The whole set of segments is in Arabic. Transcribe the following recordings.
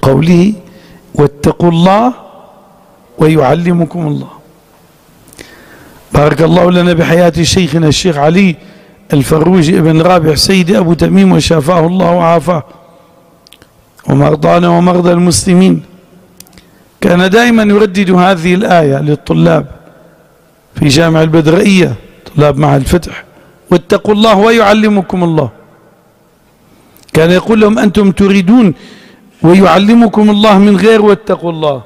بقوله واتقوا الله ويعلمكم الله. بارك الله لنا بحياة شيخنا الشيخ علي الفروجي ابن رابح سيد أبو تميم وشافاه الله وعافاه ومرضانا ومرضى المسلمين. كان دائما يردد هذه الآية للطلاب في جامع البدرائية، طلاب معهد الفتح، واتقوا الله ويعلمكم الله. كان يقول لهم أنتم تريدون ويعلمكم الله من غير واتقوا الله،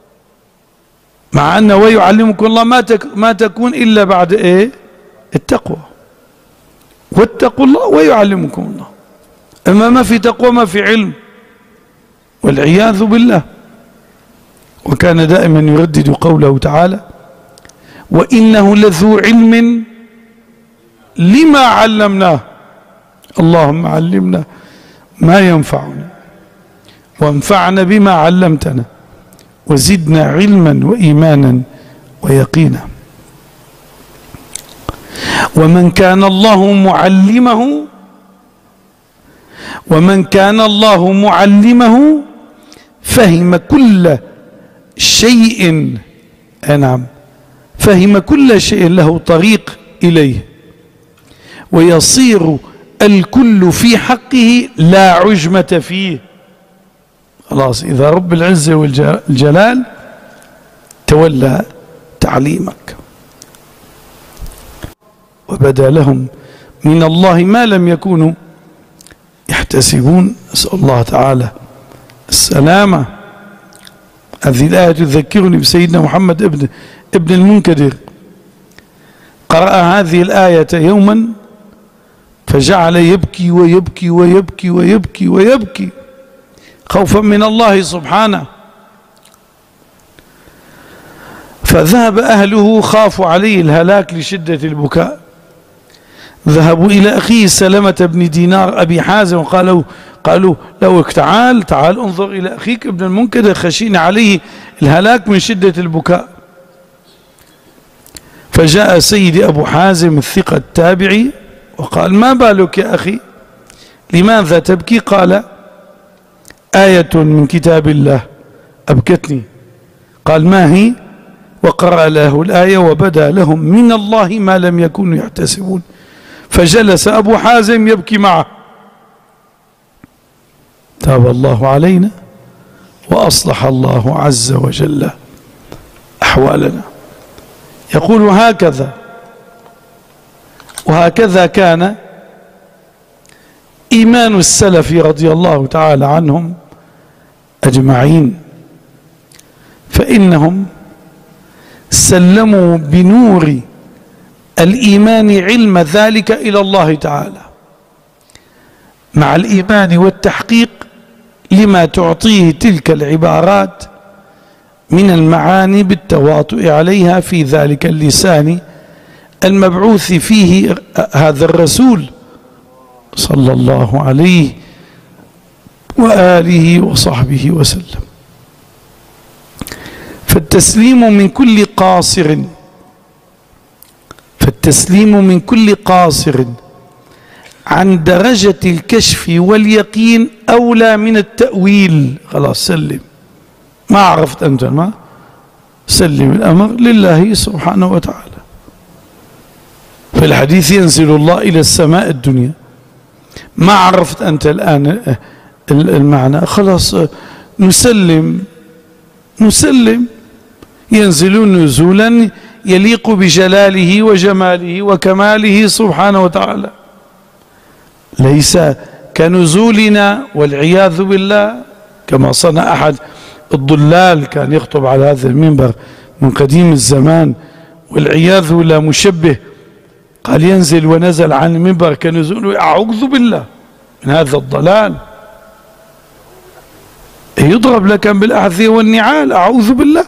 مع أن ويعلمكم الله ما تكون إلا بعد إيه؟ التقوى. واتقوا الله ويعلمكم الله، أما ما في تقوى ما في علم، والعياذ بالله. وكان دائما يردد قوله تعالى وإنه لذو علم لما علمناه. اللهم علمنا ما ينفعنا وانفعنا بما علمتنا وزدنا علما وإيمانا ويقينا. ومن كان الله معلمه فهم كل شيء، نعم، فهم كل شيء له طريق إليه، ويصير الكل في حقه لا عجمة فيه. خلاص، إذا رب العزة والجلال تولى تعليمك. وبدا لهم من الله ما لم يكونوا يحتسبون. أسأل الله تعالى السلامة. هذه الآية تذكرني بسيدنا محمد ابن المنكدر، قرأ هذه الآية يوما فجعل يبكي ويبكي ويبكي ويبكي ويبكي خوفا من الله سبحانه. فذهب أهله خافوا عليه الهلاك لشدة البكاء، ذهبوا إلى أخيه سلمة بن دينار أبي حازم قالوا له تعال انظر إلى أخيك ابن المنكدر، خشينا عليه الهلاك من شدة البكاء. فجاء سيدي أبو حازم الثقة التابعي وقال ما بالك يا أخي، لماذا تبكي؟ قال آية من كتاب الله أبكتني. قال ما هي؟ وقرأ له الآية وبدا لهم من الله ما لم يكونوا يحتسبون. فجلس أبو حازم يبكي معه. تاب الله علينا وأصلح الله عز وجل أحوالنا. يقول وهكذا كان إيمان السلف رضي الله تعالى عنهم أجمعين، فإنهم سلموا بنور الإيمان علم ذلك إلى الله تعالى، مع الإيمان والتحقيق لما تعطيه تلك العبارات من المعاني بالتواطؤ عليها في ذلك اللسان المبعوث فيه هذا الرسول صلى الله عليه وآله وصحبه وسلم. فالتسليم من كل قاصر عن درجة الكشف واليقين أولى من التأويل. خلاص سلم، ما عرفت أنت، ما سلم الأمر لله سبحانه وتعالى. في الحديث ينزل الله إلى السماء الدنيا، ما عرفت أنت الآن المعنى، خلاص نسلم. ينزل نزولا يليق بجلاله وجماله وكماله سبحانه وتعالى، ليس كنزولنا والعياذ بالله كما صنع أحد الضلال، كان يخطب على هذا المنبر من قديم الزمان والعياذ بالله مشبه، قال ينزل ونزل عن المنبر كنزول. أعوذ بالله من هذا الضلال، يضرب لك بالأحذية والنعال. أعوذ بالله.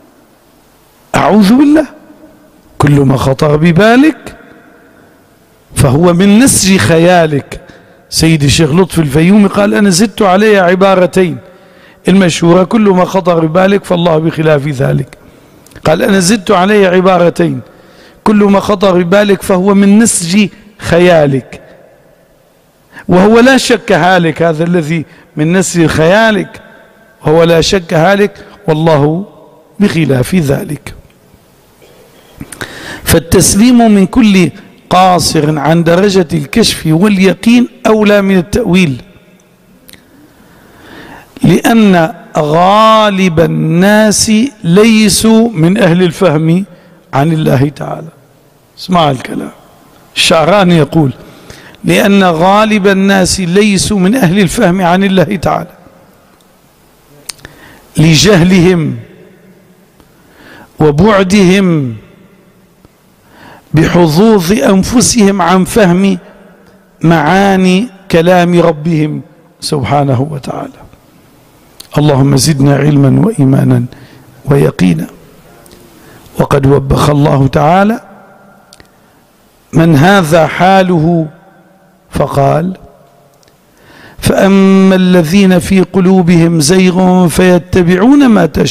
كل ما خطر ببالك فهو من نسج خيالك. سيدي الشيخ لطفي الفيومي قال أنا زدت عليه عبارتين المشهورة: كل ما خطر ببالك فالله بخلاف ذلك. قال أنا زدت عليه عبارتين: كل ما خطر ببالك فهو من نسج خيالك، وهو لا شك هالك، هذا الذي من نسج خيالك وهو لا شك هالك والله بخلاف ذلك. فالتسليم من كل قاصر عن درجة الكشف واليقين أولى من التأويل، لأن غالب الناس ليسوا من أهل الفهم عن الله تعالى. اسمع الكلام، الشعراني يقول: لأن غالب الناس ليسوا من أهل الفهم عن الله تعالى لجهلهم وبعدهم بحظوظ أنفسهم عن فهم معاني كلام ربهم سبحانه وتعالى. اللهم زدنا علما وإيمانا ويقينا. وقد وبخ الله تعالى من هذا حاله فقال: فأما الذين في قلوبهم زيغ فيتبعون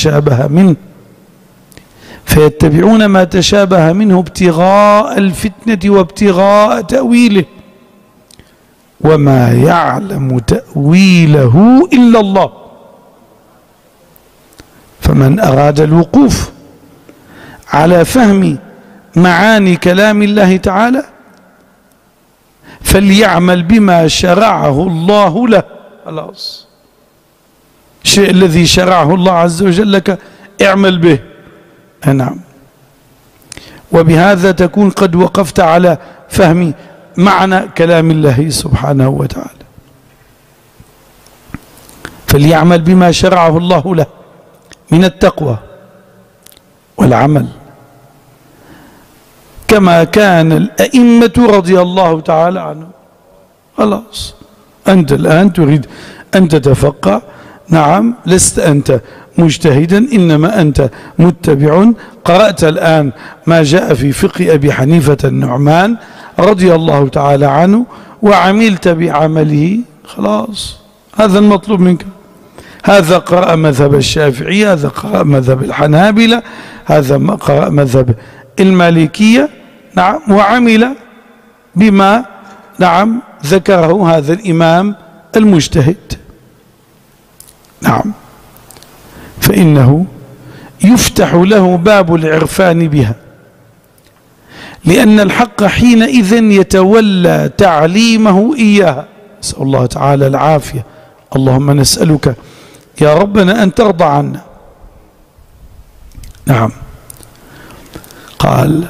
ما تشابه منه ابتغاء الفتنة وابتغاء تأويله وما يعلم تأويله إلا الله. فمن أراد الوقوف على فهم معاني كلام الله تعالى فليعمل بما شرعه الله له. خلاص، الشيء الذي شرعه الله عز وجل لك اعمل به. نعم، وبهذا تكون قد وقفت على فهم معنى كلام الله سبحانه وتعالى. فليعمل بما شرعه الله له من التقوى والعمل، كما كان الأئمة رضي الله تعالى عنهم. خلاص، أنت الآن تريد أن تتفقه، نعم، لست أنت مجتهدا إنما أنت متبع. قرأت الآن ما جاء في فقه أبي حنيفة النعمان رضي الله تعالى عنه وعملت بعمله، خلاص، هذا المطلوب منك. هذا قرأ مذهب الشافعي، هذا قرأ مذهب الحنابلة، هذا قرأ مذهب المالكية، نعم، وعمل بما نعم ذكره هذا الإمام المجتهد. نعم، فإنه يفتح له باب العرفان بها، لأن الحق حينئذ يتولى تعليمه إياها. نسأل الله تعالى العافية. اللهم نسألك يا ربنا أن ترضى عنا. نعم، قال: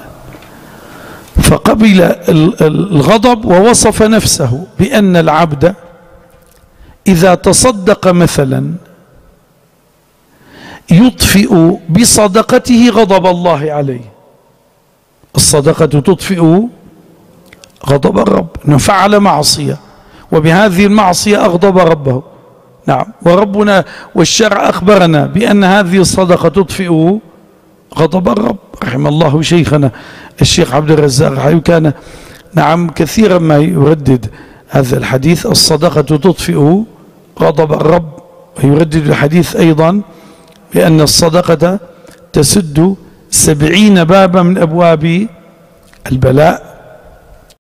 فقبل الغضب ووصف نفسه بأن العبد إذا تصدق مثلا يطفئ بصدقته غضب الله عليه. الصدقة تطفئ غضب الرب، فعل معصية وبهذه المعصية أغضب ربه. نعم، وربنا والشرع أخبرنا بأن هذه الصدقة تطفئ غضب الرب. رحم الله شيخنا الشيخ عبد الرزاق، كان نعم كثيرا ما يردد هذا الحديث: الصدقة تطفئ غضب الرب. ويردد الحديث أيضا بأن الصدقة تسد 70 بابا من أبواب البلاء